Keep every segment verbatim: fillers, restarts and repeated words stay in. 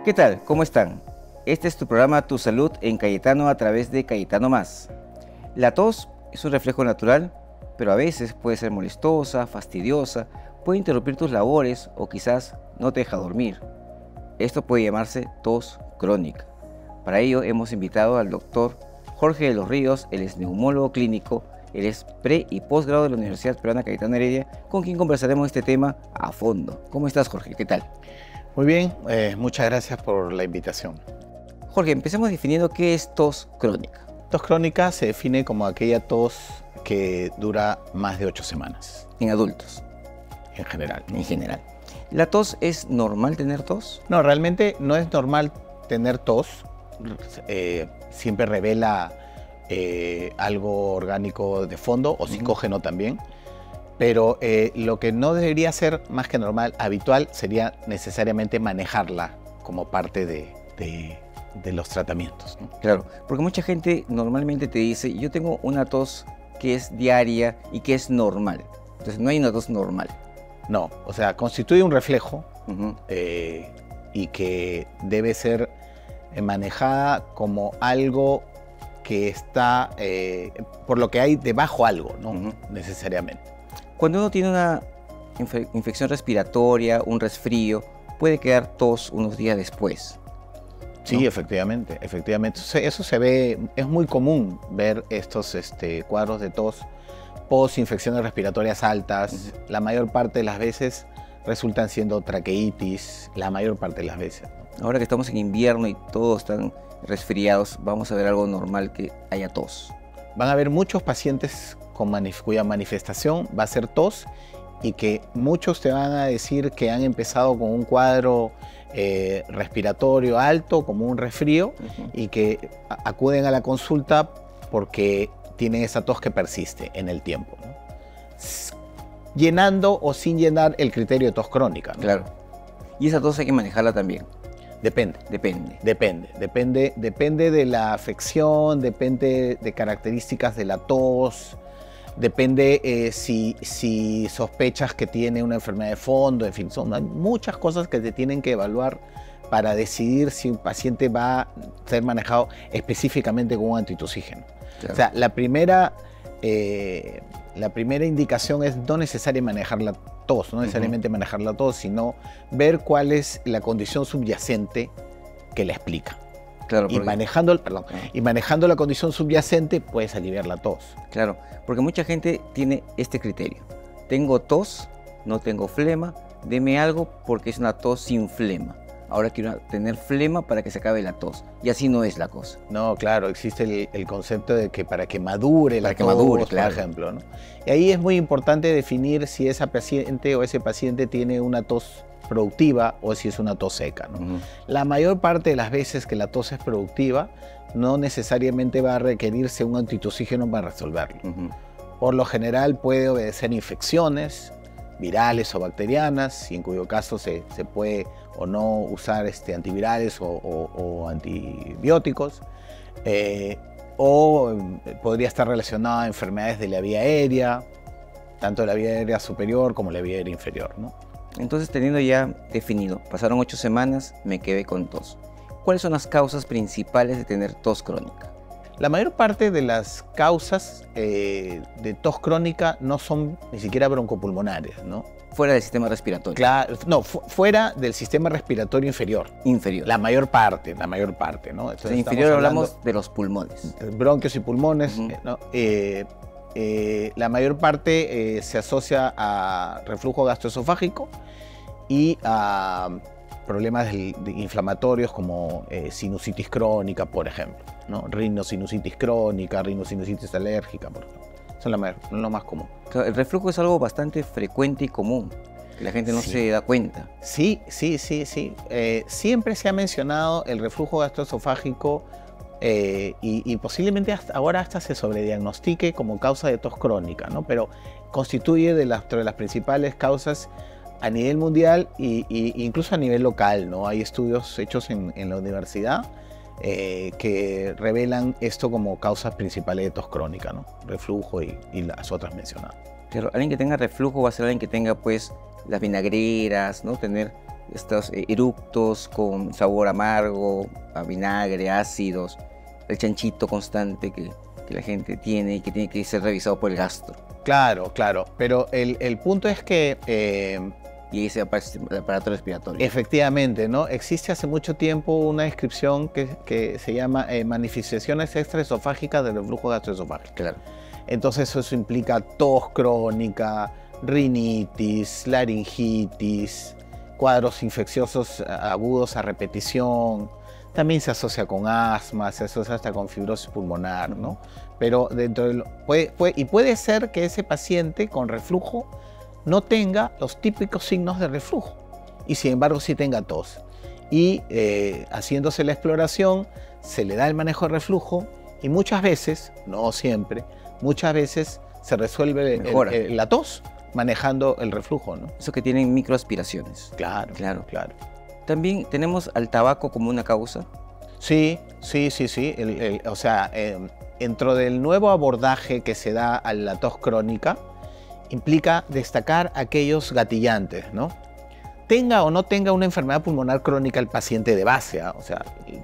¿Qué tal? ¿Cómo están? Este es tu programa Tu Salud en Cayetano a través de Cayetano Más. La tos es un reflejo natural, pero a veces puede ser molestosa, fastidiosa, puede interrumpir tus labores o quizás no te deja dormir. Esto puede llamarse tos crónica. Para ello hemos invitado al doctor Jorge de los Ríos, él es neumólogo clínico, él es pre y posgrado de la Universidad Peruana Cayetano Heredia, con quien conversaremos este tema a fondo. ¿Cómo estás, Jorge? ¿Qué tal? Muy bien, eh, muchas gracias por la invitación. Jorge, empecemos definiendo qué es tos crónica. Tos crónica se define como aquella tos que dura más de ocho semanas. En adultos. En general. En general. ¿La tos es normal tener tos? No, realmente no es normal tener tos. Eh, siempre revela eh, algo orgánico de fondo o psicógeno uh-huh. también. Pero eh, lo que no debería ser más que normal, habitual, sería necesariamente manejarla como parte de, de, de los tratamientos, ¿no? Claro, porque mucha gente normalmente te dice, yo tengo una tos que es diaria y que es normal. Entonces no hay una tos normal. No, o sea, constituye un reflejo uh-huh. eh, y que debe ser manejada como algo que está, eh, por lo que hay debajo algo, ¿no? Uh-huh. Necesariamente. Cuando uno tiene una infe infección respiratoria, un resfrío, puede quedar tos unos días después, ¿no? Sí, efectivamente, efectivamente. Eso se ve, es muy común ver estos este, cuadros de tos post infecciones respiratorias altas. Uh-huh. La mayor parte de las veces resultan siendo traqueitis, la mayor parte de las veces, ¿no? Ahora que estamos en invierno y todos están resfriados, vamos a ver algo normal que haya tos. Van a haber muchos pacientes con manif cuya manifestación va a ser tos y que muchos te van a decir que han empezado con un cuadro eh, respiratorio alto, como un resfrío, uh-huh. y que acuden a la consulta porque tienen esa tos que persiste en el tiempo, ¿no? Llenando o sin llenar el criterio de tos crónica, ¿no? Claro. Y esa tos hay que manejarla también. Depende. Depende. Depende. Depende. Depende de la afección, depende de características de la tos, depende eh, si, si sospechas que tiene una enfermedad de fondo, en fin, son hay muchas cosas que se tienen que evaluar para decidir si un paciente va a ser manejado específicamente con un antitusígeno. Claro. O sea, la primera, eh, la primera indicación es no necesariamente manejar la tos, no necesariamente uh-huh. manejar la tos, sino ver cuál es la condición subyacente que la explica. Claro, y, porque... manejando, perdón, uh-huh. y manejando la condición subyacente puedes aliviar la tos. Claro, porque mucha gente tiene este criterio. Tengo tos, no tengo flema, deme algo porque es una tos sin flema. Ahora quiero tener flema para que se acabe la tos. Y así no es la cosa. No, claro, existe el, el concepto de que para que madure la para que tos, madure, claro. por ejemplo, ¿no? Y ahí es muy importante definir si esa paciente o ese paciente tiene una tos productiva o si es una tos seca, ¿no? Uh-huh. La mayor parte de las veces que la tos es productiva, no necesariamente va a requerirse un antitusígeno para resolverlo. Uh-huh. Por lo general puede obedecer infecciones virales o bacterianas, y en cuyo caso se, se puede o no usar este, antivirales o, o, o antibióticos, eh, o podría estar relacionada a enfermedades de la vía aérea, tanto de la vía aérea superior como la vía aérea inferior, ¿no? Entonces, teniendo ya definido, pasaron ocho semanas, me quedé con tos. ¿Cuáles son las causas principales de tener tos crónica? La mayor parte de las causas eh, de tos crónica no son ni siquiera broncopulmonares, ¿no? Fuera del sistema respiratorio. Claro, no, fu fuera del sistema respiratorio inferior. Inferior. La mayor parte, la mayor parte, ¿no? Entonces, inferior hablamos de los pulmones. Bronquios y pulmones, uh-huh. ¿no? Eh, eh, la mayor parte eh, se asocia a reflujo gastroesofágico y a problemas de, de inflamatorios como eh, sinusitis crónica, por ejemplo, ¿no? Rinosinusitis crónica, rinosinusitis alérgica, por ejemplo. Son lo, lo más común. El reflujo es algo bastante frecuente y común, que la gente no sí. se da cuenta. Sí, sí, sí, sí. Eh, siempre se ha mencionado el reflujo gastroesofágico eh, y, y posiblemente hasta ahora hasta se sobrediagnostique como causa de tos crónica, ¿no? Pero constituye de las, de las principales causas a nivel mundial e incluso a nivel local, ¿no? Hay estudios hechos en, en la universidad eh, que revelan esto como causas principales de tos crónica, ¿no? Reflujo y, y las otras mencionadas. Pero alguien que tenga reflujo va a ser alguien que tenga pues las vinagreras, ¿no? Tener estos eh, eructos con sabor amargo, a vinagre, ácidos, el chanchito constante que, que la gente tiene y que tiene que ser revisado por el gastro. Claro, claro, pero el, el punto es que... Eh, y ese aparato respiratorio. Efectivamente, ¿no? Existe hace mucho tiempo una descripción que, que se llama eh, manifestaciones extraesofágicas del reflujo gastroesofágico. Claro. Entonces eso implica tos crónica, rinitis, laringitis, cuadros infecciosos agudos a repetición. También se asocia con asma, se asocia hasta con fibrosis pulmonar, ¿no? Pero dentro de lo, puede, puede, y puede ser que ese paciente con reflujo no tenga los típicos signos de reflujo y sin embargo sí tenga tos. Y eh, haciéndose la exploración se le da el manejo de reflujo y muchas veces, no siempre, muchas veces se resuelve el, el, la tos manejando el reflujo, ¿no? Eso que tienen microaspiraciones. Claro, claro, claro. También tenemos al tabaco como una causa. Sí, sí, sí, sí. El, el, o sea, eh, dentro del nuevo abordaje que se da a la tos crónica, implica destacar aquellos gatillantes, ¿no? Tenga o no tenga una enfermedad pulmonar crónica el paciente de base, ¿eh? O sea,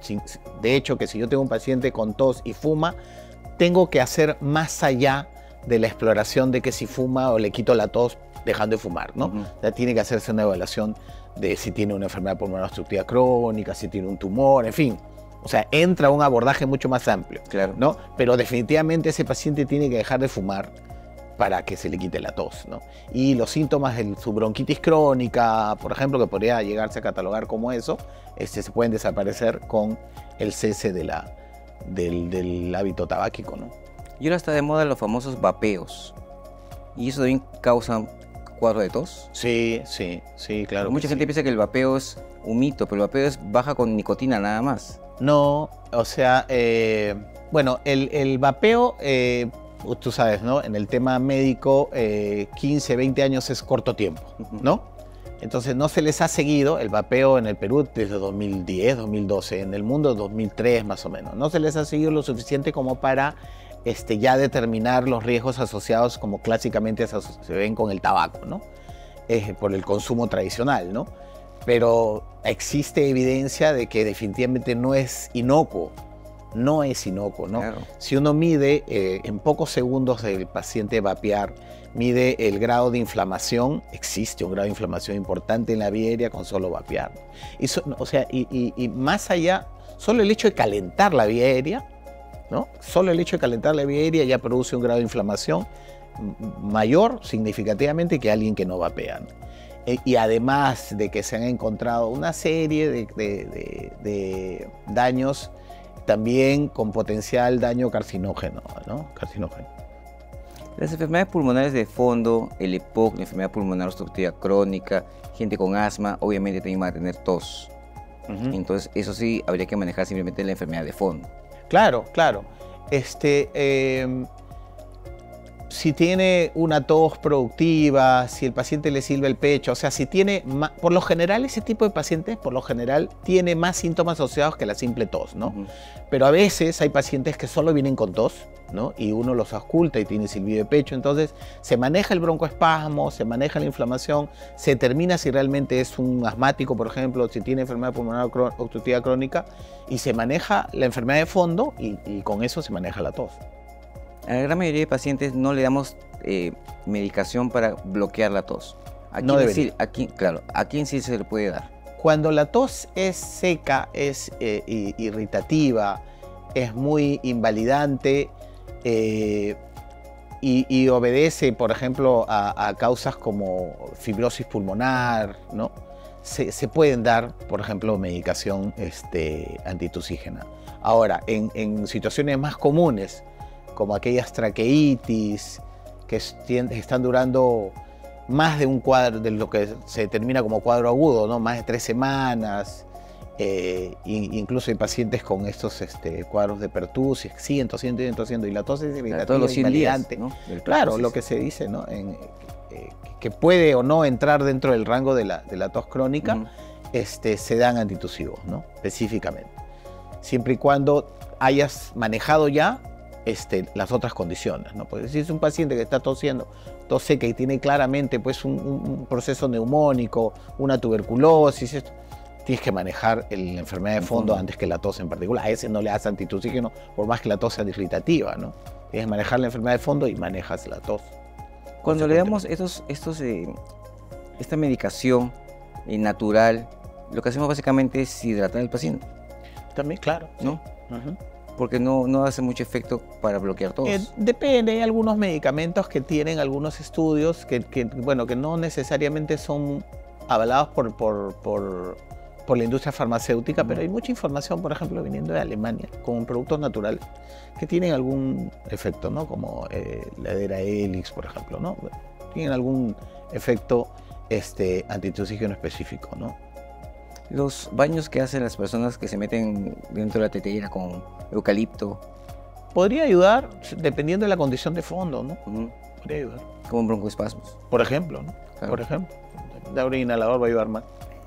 de hecho que si yo tengo un paciente con tos y fuma, tengo que hacer más allá de la exploración de que si fuma o le quito la tos dejando de fumar, ¿no? Uh-huh. O sea, tiene que hacerse una evaluación de si tiene una enfermedad pulmonar obstructiva crónica, si tiene un tumor, en fin. O sea, entra un abordaje mucho más amplio, claro, ¿no? Pero definitivamente ese paciente tiene que dejar de fumar para que se le quite la tos, ¿no? Y los síntomas de su bronquitis crónica, por ejemplo, que podría llegarse a catalogar como eso, este, se pueden desaparecer con el cese de la, del, del hábito tabáquico, ¿no? Y ahora está de moda los famosos vapeos. ¿Y eso también causa cuadro de tos? Sí, sí, sí, claro. Mucha gente sí. piensa que el vapeo es un mito, pero el vapeo es baja con nicotina nada más. No, o sea, eh, bueno, el, el vapeo... Eh, tú sabes, ¿no? En el tema médico, eh, quince, veinte años es corto tiempo, ¿no? Entonces no se les ha seguido el vapeo en el Perú desde dos mil diez, dos mil doce, en el mundo dos mil tres más o menos. No se les ha seguido lo suficiente como para este, ya determinar los riesgos asociados como clásicamente se, se ven con el tabaco, ¿no? Eh, por el consumo tradicional, ¿no? Pero existe evidencia de que definitivamente no es inocuo. No es inocuo, ¿no? Claro. Si uno mide eh, en pocos segundos del paciente vapear, mide el grado de inflamación, existe un grado de inflamación importante en la vía aérea con solo vapear. Y so, o sea, y, y, y más allá, solo el hecho de calentar la vía aérea, ¿no? Solo el hecho de calentar la vía aérea ya produce un grado de inflamación mayor significativamente que alguien que no vapea, ¿no? E, y además de que se han encontrado una serie de, de, de, de daños también con potencial daño carcinógeno, ¿no? Carcinógeno. Las enfermedades pulmonares de fondo, el E P O C, la enfermedad pulmonar obstructiva crónica, gente con asma, obviamente también va a tener tos. Uh-huh. Entonces, eso sí, habría que manejar simplemente la enfermedad de fondo. Claro, claro. Este, eh, si tiene una tos productiva, si el paciente le silba el pecho, o sea, si tiene, por lo general ese tipo de pacientes, por lo general, tiene más síntomas asociados que la simple tos, ¿no? Uh-huh. Pero a veces hay pacientes que solo vienen con tos, ¿no? Y uno los ausculta y tiene silbido de pecho, entonces se maneja el broncoespasmo, se maneja la inflamación, se determina si realmente es un asmático, por ejemplo, si tiene enfermedad pulmonar obstructiva crónica, y se maneja la enfermedad de fondo y, y con eso se maneja la tos. A la gran mayoría de pacientes no le damos eh, medicación para bloquear la tos. ¿A quién, no sí, a quién, claro, ¿a quién sí se le puede dar? Cuando la tos es seca, es eh, irritativa, es muy invalidante eh, y, y obedece, por ejemplo, a, a causas como fibrosis pulmonar, ¿no? Se, se pueden dar, por ejemplo, medicación este, antitusígena. Ahora, en, en situaciones más comunes, como aquellas traqueitis que están durando más de un cuadro, de lo que se determina como cuadro agudo, ¿no? Más de tres semanas, eh, incluso hay pacientes con estos este, cuadros de pertusis, siguen tosiendo, siguen tosiendo, y la tos es irritativa, todos los cien días, ¿no? Claro, lo que se dice, ¿no? En, eh, que puede o no entrar dentro del rango de la, de la tos crónica, uh-huh. este, se dan antitusivos, ¿no? Específicamente. Siempre y cuando hayas manejado ya este, las otras condiciones, ¿no? Porque si es un paciente que está tosiendo, tos seca y tiene claramente pues, un, un proceso neumónico, una tuberculosis, esto, tienes que manejar el, la enfermedad de fondo antes que la tos en particular. A ese no le das antitusígeno, por más que la tos sea irritativa, ¿no? Tienes que manejar la enfermedad de fondo y manejas la tos. Cuando le damos estos, estos, eh, esta medicación eh, natural, lo que hacemos básicamente es hidratar al paciente. También, claro. ¿No? Sí. Uh-huh. Porque no, no hace mucho efecto para bloquear tos. Eh, depende, hay algunos medicamentos que tienen algunos estudios que, que, bueno, que no necesariamente son avalados por, por, por, por la industria farmacéutica, uh-huh. pero hay mucha información, por ejemplo, viniendo de Alemania, con productos naturales que tienen algún efecto, ¿no? Como eh, la Hedera Helix, por ejemplo, ¿no? Tienen algún efecto este, antitusígeno específico, ¿no? Los baños que hacen las personas que se meten dentro de la tetera con eucalipto. Podría ayudar dependiendo de la condición de fondo, ¿no? Uh-huh. Podría ayudar. Como en broncoespasmos. Por ejemplo, ¿no? Claro. Por ejemplo. El inhalador va a ayudar más.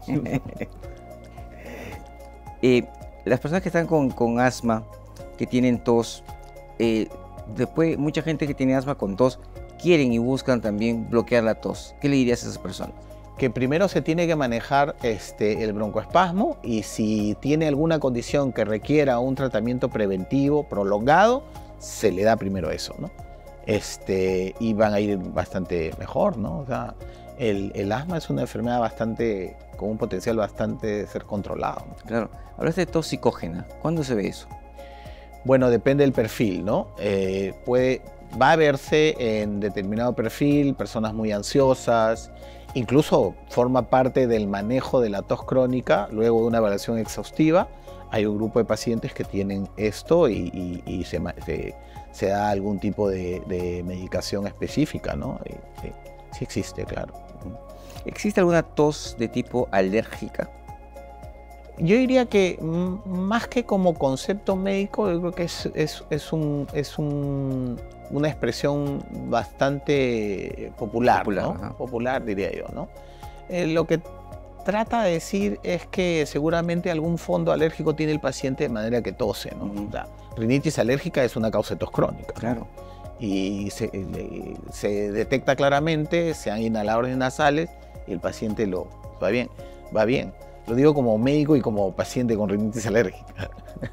eh, las personas que están con, con asma, que tienen tos, eh, después mucha gente que tiene asma con tos quieren y buscan también bloquear la tos. ¿Qué le dirías a esas personas? Que primero se tiene que manejar este, el broncoespasmo y si tiene alguna condición que requiera un tratamiento preventivo prolongado, se le da primero eso, ¿no? Este, y van a ir bastante mejor, ¿no? O sea, el, el asma es una enfermedad bastante, con un potencial bastante de ser controlado, ¿no? Claro. Hablaste de tos psicógena. ¿Cuándo se ve eso? Bueno, depende del perfil, ¿no? Eh, puede, va a verse en determinado perfil, personas muy ansiosas. Incluso forma parte del manejo de la tos crónica luego de una evaluación exhaustiva. Hay un grupo de pacientes que tienen esto y, y, y se, se, se da algún tipo de, de medicación específica, ¿no? Y, sí, sí existe, claro. ¿Existe alguna tos de tipo alérgica? Yo diría que más que como concepto médico, yo creo que es, es, es, un, es un, una expresión bastante popular, popular, ¿no? Popular diría yo, ¿no? Eh, lo que trata de decir es que seguramente algún fondo alérgico tiene el paciente de manera que tose, ¿no? Uh-huh. La rinitis alérgica es una causa de tos crónica. Claro. Y se, eh, se detecta claramente, se dan inhaladores nasales y el paciente lo va bien, va bien. Lo digo como médico y como paciente con rinitis alérgica.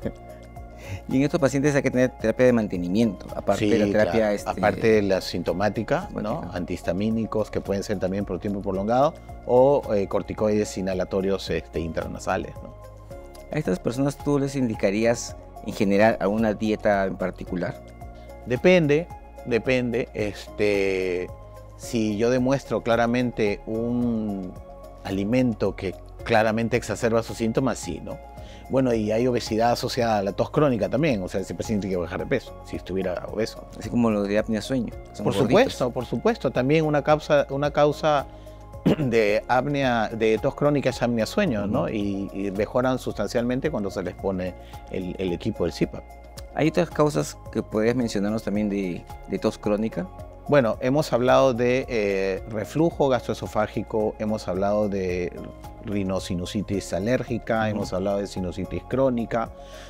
Y en estos pacientes hay que tener terapia de mantenimiento, aparte sí, de la terapia... Claro. Este... Aparte de la sintomática, ¿no? Antihistamínicos que pueden ser también por tiempo prolongado o eh, corticoides inhalatorios este, intranasales, ¿no? ¿A estas personas tú les indicarías en general alguna dieta en particular? Depende, depende. Este, si yo demuestro claramente un alimento que claramente exacerba sus síntomas, sí, ¿no? Bueno, y hay obesidad asociada a la tos crónica también, o sea, ese paciente tiene que bajar de peso, si estuviera obeso. Así como lo de apnea sueño. Por supuesto, por supuesto. También una causa, una causa de apnea, de tos crónica es apnea sueño, uh-huh. ¿no? Y, y mejoran sustancialmente cuando se les pone el, el equipo del C PAP. ¿Hay otras causas que podrías mencionarnos también de, de tos crónica? Bueno, hemos hablado de eh, reflujo gastroesofágico, hemos hablado de rinosinusitis alérgica, uh-huh. hemos hablado de sinusitis crónica,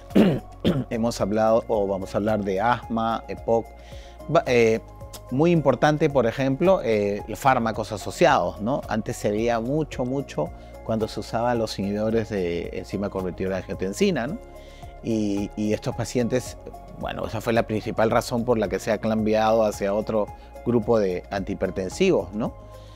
hemos hablado, o vamos a hablar de asma, E P O C. Eh, muy importante, por ejemplo, eh, fármacos asociados, ¿no? Antes se veía mucho, mucho cuando se usaban los inhibidores de enzima convertidora de angiotensina, ¿no? Y, y estos pacientes, bueno, esa fue la principal razón por la que se ha cambiado hacia otro grupo de antihipertensivos, ¿no?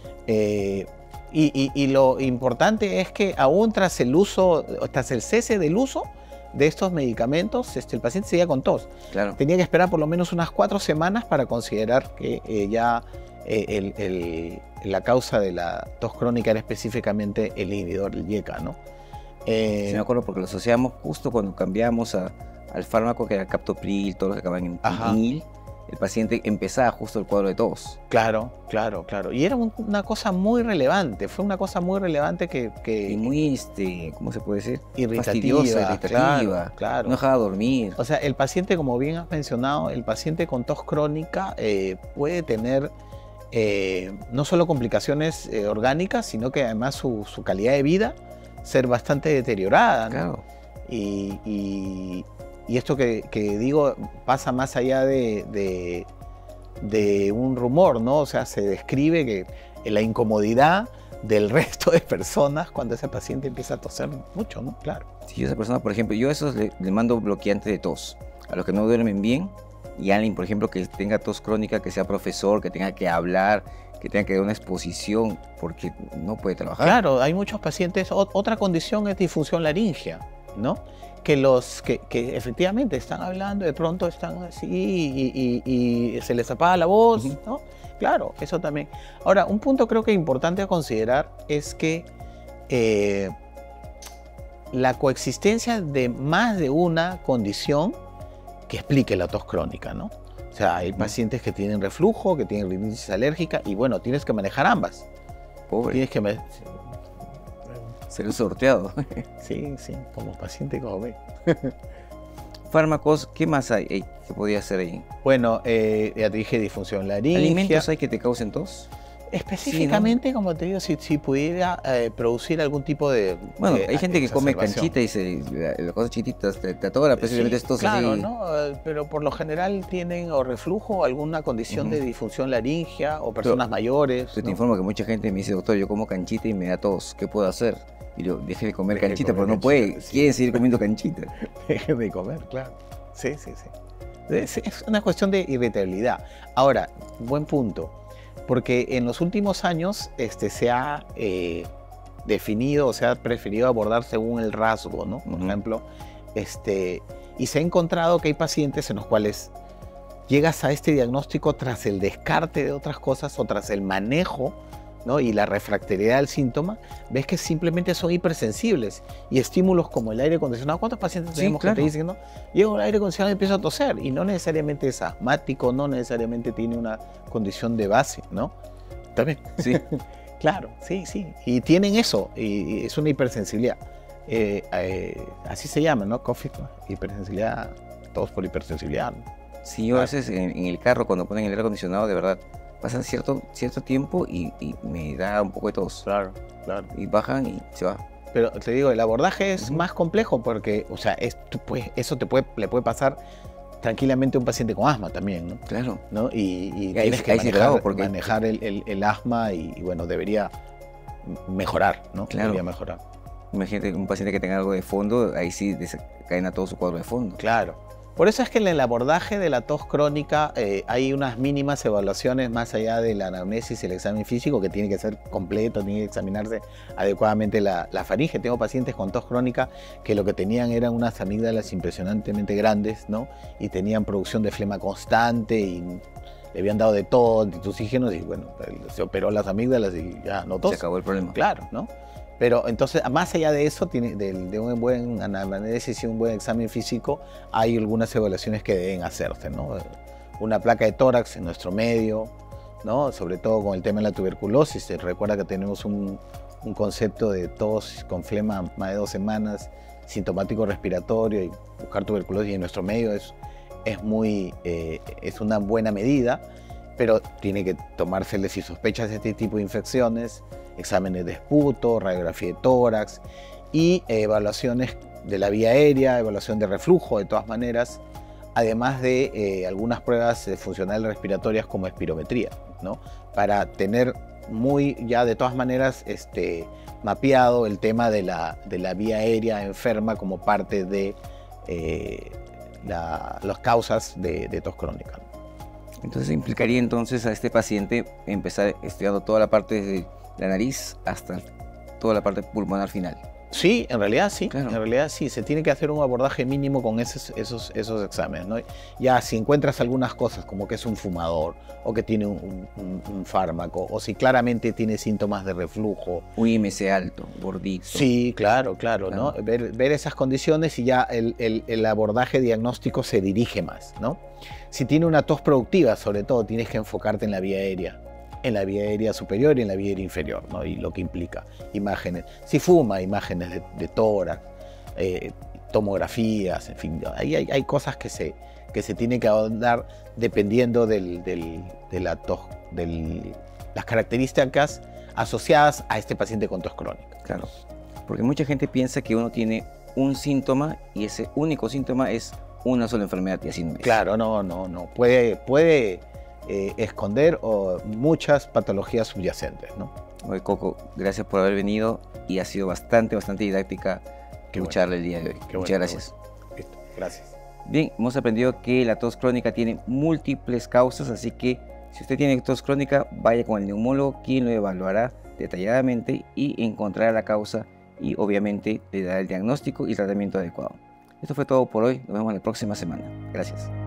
Eh, y, y, y lo importante es que aún tras el uso, tras el cese del uso de estos medicamentos, este, el paciente seguía con tos. Claro. Tenía que esperar por lo menos unas cuatro semanas para considerar que eh, ya eh, el, el, la causa de la tos crónica era específicamente el inhibidor, el Y E C A, ¿no? Eh, sí, me acuerdo porque lo asociamos justo cuando cambiamos a, al fármaco que era el captopril, todos los que acaban en il, el paciente empezaba justo el cuadro de tos. Claro, claro, claro. Y era un, una cosa muy relevante, fue una cosa muy relevante que... que y muy, este, ¿cómo se puede decir? Irritativa, fastidiosa, irritativa, claro, claro. No dejaba dormir. O sea, el paciente, como bien has mencionado, el paciente con tos crónica eh, puede tener eh, no solo complicaciones eh, orgánicas, sino que además su, su calidad de vida ser bastante deteriorada, ¿no? Claro. Y, y, y esto que, que digo pasa más allá de, de, de un rumor, ¿no? O sea, se describe que la incomodidad del resto de personas cuando ese paciente empieza a toser mucho, ¿no? Claro. Si esa persona, por ejemplo, yo a esos le, le mando bloqueante de tos. A los que no duermen bien, y alguien, por ejemplo, que tenga tos crónica, que sea profesor, que tenga que hablar, que tenga que dar una exposición, porque no puede trabajar. Claro, hay muchos pacientes. O, otra condición es disfunción laringea, ¿no? Que los que, que efectivamente están hablando, de pronto están así y, y, y se les apaga la voz, uh-huh. ¿no? Claro, eso también. Ahora, un punto creo que importante a considerar es que eh, la coexistencia de más de una condición que explique la tos crónica, ¿no? O sea, hay pacientes que tienen reflujo, que tienen rinitis alérgica y bueno, tienes que manejar ambas. Pobre. Tienes que... Me... Ser un sorteado. Sí, sí, como paciente como ve. Fármacos, ¿qué más hay? Ey, ¿qué podía hacer ahí? Bueno, eh, ya te dije disfunción laringea. ¿Alimentos hay que te causen tos? Específicamente, sí, ¿no? Como te digo, si, si pudiera eh, producir algún tipo de... Bueno, de hay gente que come canchita y se, las cosas chiquititas te, te atora, precisamente sí, estos claro, así. ¿no? Pero por lo general tienen o reflujo o alguna condición uh-huh. de disfunción laringea o personas pero, mayores. Yo ¿no? te informo que mucha gente me dice, doctor, yo como canchita y me da tos, ¿qué puedo hacer? Y yo, deje de comer deje canchita, comer pero no canchita, puede, sí. quieren seguir comiendo canchita. Deje de comer, claro. Sí, sí, sí. Es, es una cuestión de irritabilidad. Ahora, buen punto. Porque en los últimos años este, se ha eh, definido o se ha preferido abordar según el rasgo, ¿no? Por uh-huh. ejemplo, este, y se ha encontrado que hay pacientes en los cuales llegas a este diagnóstico tras el descarte de otras cosas o tras el manejo, ¿no? Y la refractoriedad del síntoma, ves que simplemente son hipersensibles y estímulos como el aire acondicionado. ¿Cuántos pacientes sí, tenemos claro. que te dicen, no? Llego al aire acondicionado y empiezo a toser y no necesariamente es asmático, no necesariamente tiene una condición de base, ¿no? También. Sí. Claro, sí, sí. Y tienen eso, y, y es una hipersensibilidad. Eh, eh, así se llama, ¿no? COVID, ¿no? Hipersensibilidad, todos por hipersensibilidad. ¿no? Sí, yo claro. a veces en, en el carro cuando ponen el aire acondicionado, de verdad, pasan cierto, cierto tiempo y, y me da un poco de tos. Claro, claro. Y bajan y se va. Pero te digo, el abordaje es uh-huh. más complejo porque, o sea, es, pues, eso te puede, le puede pasar tranquilamente a un paciente con asma también, ¿no? Claro. ¿No? Y, y ahí, tienes que ahí manejar, porque... manejar el, el, el asma y, y, bueno, debería mejorar, ¿no? Claro. Debería mejorar. Imagínate un paciente que tenga algo de fondo, ahí sí desencadena todo su cuadro de fondo. Claro. Por eso es que en el abordaje de la tos crónica eh, hay unas mínimas evaluaciones más allá de la anamnesis y el examen físico que tiene que ser completo, tiene que examinarse adecuadamente la, la faringe. Tengo pacientes con tos crónica que lo que tenían eran unas amígdalas impresionantemente grandes, ¿no? Y tenían producción de flema constante y le habían dado de todo, antitussígenos y bueno, se operó las amígdalas y ya no tos. Se acabó el problema. Claro, ¿no? Pero entonces, más allá de eso, tiene, de, de un buen análisis y un buen examen físico, hay algunas evaluaciones que deben hacerse, ¿no? Una placa de tórax en nuestro medio, ¿no? Sobre todo con el tema de la tuberculosis. Se recuerda que tenemos un, un concepto de tos con flema más de dos semanas, sintomático respiratorio, y buscar tuberculosis en nuestro medio es, es, muy, eh, es una buena medida, pero tiene que tomársele si sospechas de este tipo de infecciones, exámenes de esputo, radiografía de tórax y eh, evaluaciones de la vía aérea, evaluación de reflujo de todas maneras, además de eh, algunas pruebas eh, funcionales respiratorias como espirometría, ¿no? Para tener muy ya de todas maneras este, mapeado el tema de la, de la vía aérea enferma como parte de eh, la, las causas de, de tos crónica. Entonces implicaría entonces a este paciente empezar estudiando toda la parte de la nariz hasta toda la parte pulmonar final. Sí, en realidad sí, claro. en realidad sí, se tiene que hacer un abordaje mínimo con esos, esos, esos exámenes, ¿no? Ya si encuentras algunas cosas como que es un fumador o que tiene un, un, un fármaco o si claramente tiene síntomas de reflujo. Un I M C alto, gordito. Sí, claro, claro, claro. ¿no? Ver, ver esas condiciones y ya el, el, el abordaje diagnóstico se dirige más, ¿no? Si tiene una tos productiva, sobre todo, tienes que enfocarte en la vía aérea. En la vía aérea superior y en la vía aérea inferior, ¿no? Y lo que implica imágenes. Si fuma, imágenes de, de tórax, eh, tomografías, en fin. Ahí hay, hay cosas que se, que se tienen que dar dependiendo del, del, de la tos, del, las características asociadas a este paciente con tos crónica. Claro, porque mucha gente piensa que uno tiene un síntoma y ese único síntoma es una sola enfermedad y así no es. Claro, no, no, no. Puede, puede eh, esconder o, muchas patologías subyacentes, ¿no? Oye, Coco, gracias por haber venido y ha sido bastante, bastante didáctica escucharle el día de hoy. Qué Muchas bueno, gracias. Bueno. Listo, gracias. Bien, hemos aprendido que la tos crónica tiene múltiples causas, así que si usted tiene tos crónica, vaya con el neumólogo, quien lo evaluará detalladamente y encontrará la causa y obviamente le dará el diagnóstico y tratamiento adecuado. Esto fue todo por hoy, nos vemos la próxima semana. Gracias.